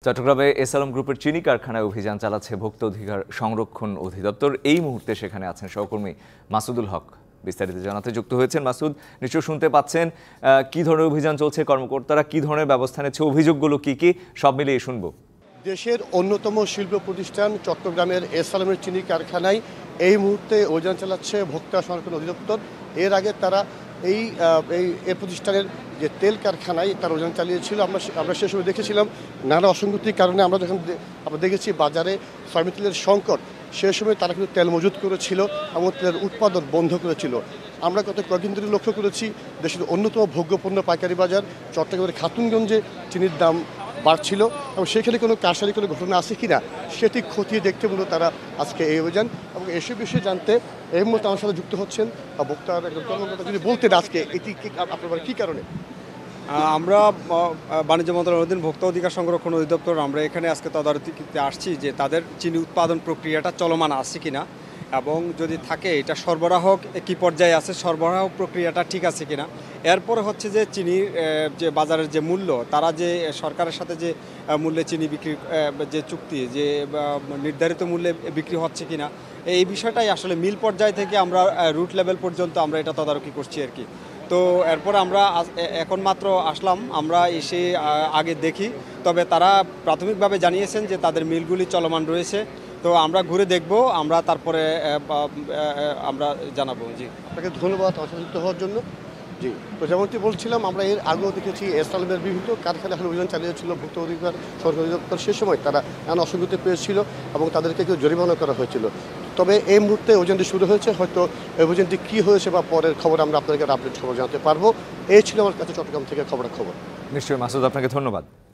চট্টগ্রামে এসএলএম গ্রুপের চিনি কারখানায় অভিযান চালাচ্ছে ভোক্তা অধিকার সংরক্ষণ অধিদপ্তর। এই মুহূর্তে সেখানে আছেন সহকর্মী মাসুদুল হক। বিস্তারিত জানাতে যুক্ত হয়েছেন মাসুদ। নিশ্চয় শুনতে পাচ্ছেন কি ধরনের অভিযান চলছে, কর্মকর্তারা কি ধরনের ব্যবস্থা নিচ্ছে, অভিযোগগুলো কি সব মিলিয়ে শুনবো। দেশের অন্যতম শিল্প প্রতিষ্ঠান চট্টগ্রামের এসএলএমের চিনি কারখানায় এই মুহূর্তে অভিযান চালাচ্ছে ভোক্তা সংরক্ষণ অধিদপ্তর। এর আগে তারা এই প্রতিষ্ঠানের যে তেল কারখানায় তার অভিযান চালিয়েছিল। আমরা সে সময় দেখেছিলাম নানা অসঙ্গতির কারণে আমরা দেখেছি বাজারে সয়াবিন তেলের সংকট। সে সময় তারা কিন্তু তেল মজুত করেছিল এবং তেলের উৎপাদন বন্ধ করেছিল। আমরা গত কয়েকদিন ধরে লক্ষ্য করেছি দেশের অন্যতম ভোগ্যপণ্য পাইকারি বাজার চট্টগ্রামের খাতুনগঞ্জে চিনির দাম বাড়ছিল এবং সেখানে কোনো কারসাজি কোনো ঘটনা আছে কিনা সেটি খতিয়ে দেখতে মূলত তারা আজকে এই অভিযান। এবং এসব বিষয়ে জানতে এই মুহূর্তে আমার সাথে যুক্ত হচ্ছেন ভোক্তার একজন কর্মকর্তা। যদি বলতেন আজকে এটি আপনার কী কারণে? আমরা বাণিজ্য মন্ত্রণালয়ের অধীন ভোক্তা অধিকার সংরক্ষণ অধিদপ্তর আমরা এখানে আজকে তদারকিতে আসছি যে তাদের চিনি উৎপাদন প্রক্রিয়াটা চলমান আছে কিনা এবং যদি থাকে এটা সরবরাহ কি পর্যায়ে আছে, সরবরাহ প্রক্রিয়াটা ঠিক আছে কিনা। এরপরে হচ্ছে যে চিনির যে বাজারের যে মূল্য, তারা যে সরকারের সাথে যে মূল্যে চিনি বিক্রি যে চুক্তি যে নির্ধারিত মূল্যে বিক্রি হচ্ছে কিনা, এই বিষয়টাই আসলে মিল পর্যায় থেকে আমরা রুট লেভেল পর্যন্ত আমরা এটা তদারকি করছি আর কি। তো এরপরে আমরা এখন মাত্র আসলাম, আমরা এসে আগে দেখি, তবে তারা প্রাথমিকভাবে জানিয়েছেন যে তাদের মিলগুলি চলমান রয়েছে। তো আমরা ঘুরে দেখব, আমরা তারপরে আমরা জানাবো। জি, আপনাকে ধন্যবাদ অংশযুক্ত হওয়ার জন্য। জি, তো যেমনটি বলছিলাম আমরা এর আগেও দেখেছি এসএলএমের বিভিন্ন কারখানা এখন অভিযান চালিয়েছিল ভোক্তা অধিকার সংরক্ষণ অধিদপ্তর। সে সময় তারা নানা অসঙ্গতি পেয়েছিল এবং তাদেরকে কেউ জরিমানা করা হয়েছিল। তবে এই মুহূর্তে অভিযানটি শুরু হয়েছে, হয়তো অভিযানটি কী হয়েছে বা পরের খবর আমরা আপনাদেরকে আপডেট খবর জানাতে পারবো। এই ছিল আমার কাছে চট্টগ্রাম থেকে খবর। নিশ্চয়ই মাসুদ, আপনাকে ধন্যবাদ।